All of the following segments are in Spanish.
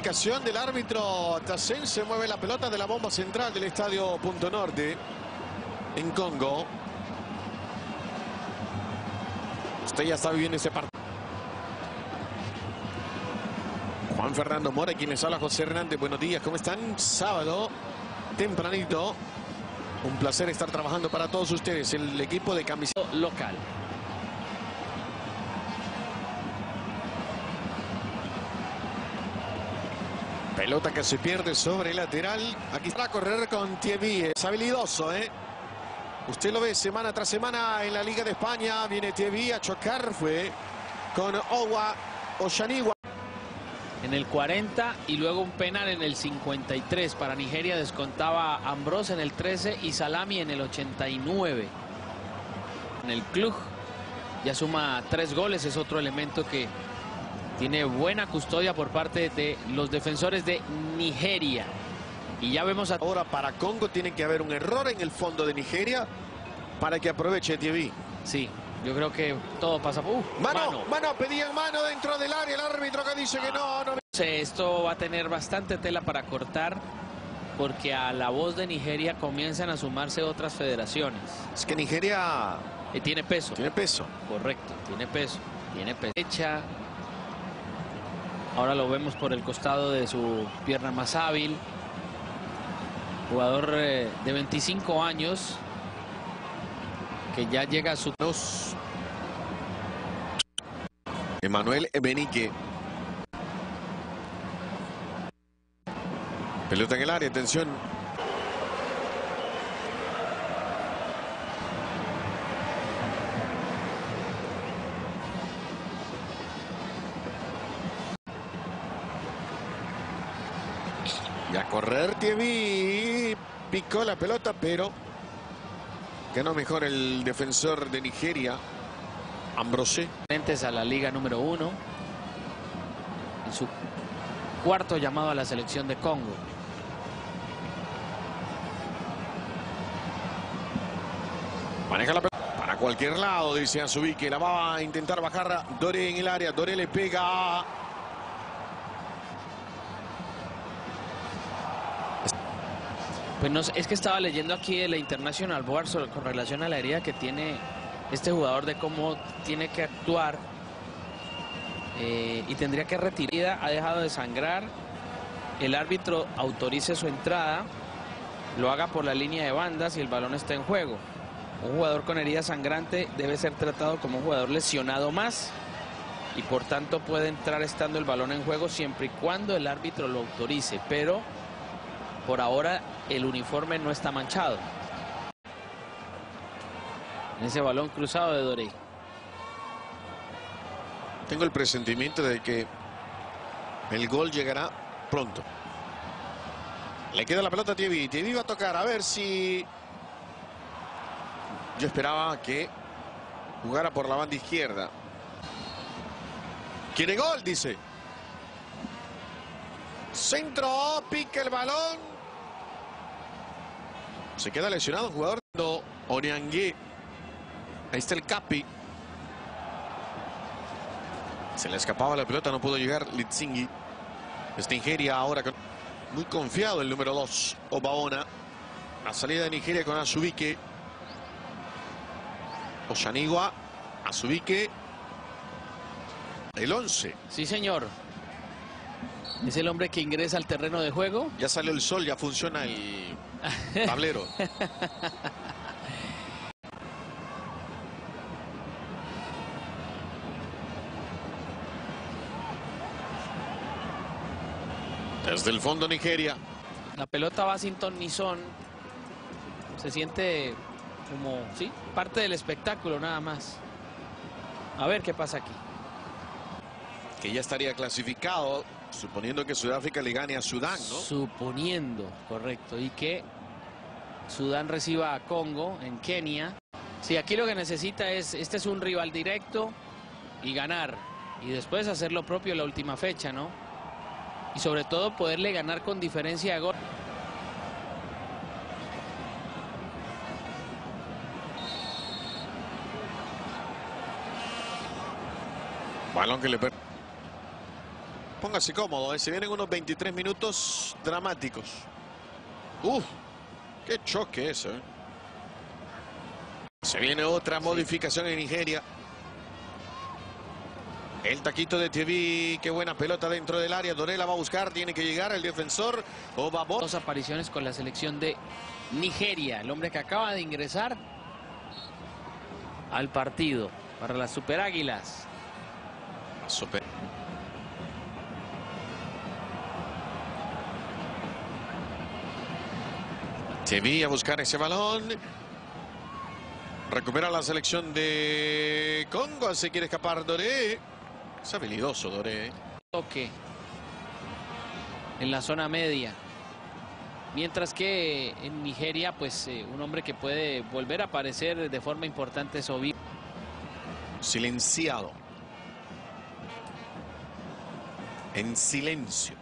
indicación del árbitro Tassen. Se mueve la pelota de la bomba central del estadio Punto Norte en Congo. Usted ya está viviendo ese partido. Juan Fernando Mora, quien les habla, José Hernández. Buenos días, ¿cómo están? Sábado, tempranito. Un placer estar trabajando para todos ustedes. El equipo de camiseta local. Pelota que se pierde sobre el lateral. Aquí está a correr con Thierry. Es habilidoso, ¿eh? Usted lo ve semana tras semana en la Liga de España. Viene Thierry a chocar. Fue con Oshaniwa. En el 40 y luego un penal en el 53. Para Nigeria descontaba Ambrose en el 13 y Salami en el 89. En el club ya suma 3 goles. Es otro elemento que tiene buena custodia por parte de los defensores de Nigeria. Y ya vemos ahora para Congo tiene que haber un error en el fondo de Nigeria para que aproveche Thierry. Sí, yo creo que todo pasa. Mano, pedían mano dentro del área. El árbitro que dice que no. Esto va a tener bastante tela para cortar, porque a la voz de Nigeria comienzan a sumarse otras federaciones. Es que Nigeria tiene peso. Tiene peso. Correcto, tiene peso. Tiene pecha. Ahora lo vemos por el costado de su pierna más hábil. Jugador de 25 años que ya llega a su... Emmanuel Benique. Pelota en el área, atención. Y a correr Thierry. Picó la pelota, pero ganó mejor el defensor de Nigeria, Ambrose. A la liga número 1. En su cuarto llamado a la selección de Congo. Maneja la pelota para cualquier lado, dice Azubi, que la va a intentar bajar Doré en el área. Doré le pega. Pues no, es que estaba leyendo aquí de la International Board con relación a la herida que tiene este jugador, de cómo tiene que actuar y tendría que retirar. Ha dejado de sangrar. El árbitro autorice su entrada, lo haga por la línea de bandas y el balón está en juego. Un jugador con herida sangrante debe ser tratado como un jugador lesionado más y por tanto puede entrar estando el balón en juego siempre y cuando el árbitro lo autorice, pero por ahora el uniforme no está manchado. En ese balón cruzado de Doré. Tengo el presentimiento de que el gol llegará pronto. Le queda la pelota a Thierry. Thierry va a tocar, a ver si... Yo esperaba que jugara por la banda izquierda. Quiere gol, dice. Centro, pica el balón. Se queda lesionado un jugador. Oniangé. Ahí está el Capi. Se le escapaba la pelota, no pudo llegar Litsingi. Es Nigeria ahora muy confiado el número 2, Obaona. La salida de Nigeria con Azubike. Oshaniwa, Azubike. El 11. Sí, señor. Es el hombre que ingresa al terreno de juego. Ya salió el sol, ya funciona el tablero. Desde el fondo Nigeria. La pelota va sin ton ni son. Se siente como, sí, parte del espectáculo nada más. A ver qué pasa aquí. Que ya estaría clasificado, suponiendo que Sudáfrica le gane a Sudán, ¿no? Suponiendo, correcto. Y que Sudán reciba a Congo en Kenia. Sí, aquí lo que necesita es, este es un rival directo y ganar. Y después hacer lo propio en la última fecha, ¿no? Y sobre todo poderle ganar con diferencia de gol. Balón que le Póngase cómodo, se vienen unos 23 minutos dramáticos. ¡Uf! ¡Qué choque eso! Se viene otra modificación en Nigeria. El taquito de TV, qué buena pelota dentro del área. Doré la va a buscar, tiene que llegar el defensor. Obabo. 2 apariciones con la selección de Nigeria. El hombre que acaba de ingresar al partido para las Super Águilas. Super. TV a buscar ese balón. Recupera la selección de Congo. Se quiere escapar Doré. Es habilidoso Doré. Toque en la zona media. Mientras que en Nigeria, pues un hombre que puede volver a aparecer de forma importante es Obi. Silenciado. En silencio.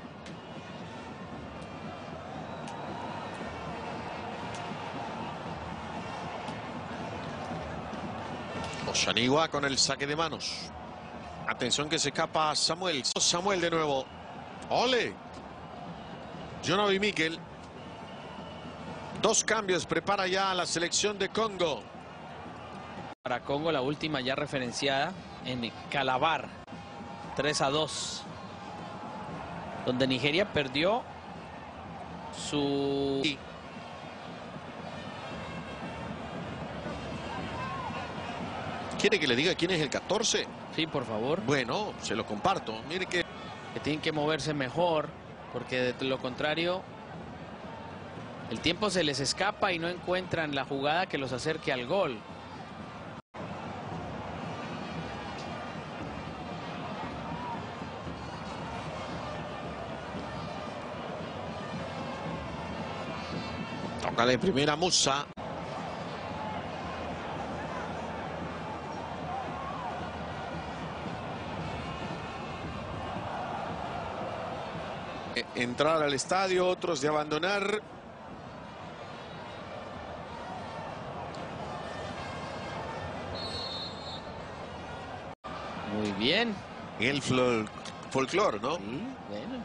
Oshaniwa con el saque de manos. Atención que se escapa Samuel. Samuel de nuevo. ¡Ole! Jonavi Mikel. 2 cambios prepara ya la selección de Congo. Para Congo, la última ya referenciada en Calabar. 3-2. Donde Nigeria perdió su... ¿Quiere que le diga quién es el 14? Sí, por favor. Bueno, se lo comparto. Mire que tienen que moverse mejor, porque de lo contrario el tiempo se les escapa y no encuentran la jugada que los acerque al gol. toca de primera Musa. Entrar al estadio, otros de abandonar. Muy bien. El folclore, ¿no? Sí, bueno.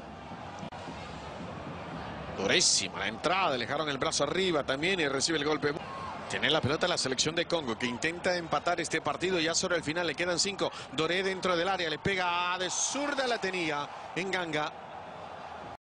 Durísima la entrada, le dejaron el brazo arriba también y recibe el golpe. Tiene la pelota la selección de Congo que intenta empatar este partido ya sobre el final. Le quedan 5. Doré dentro del área, le pega de zurda, la tenía en ganga.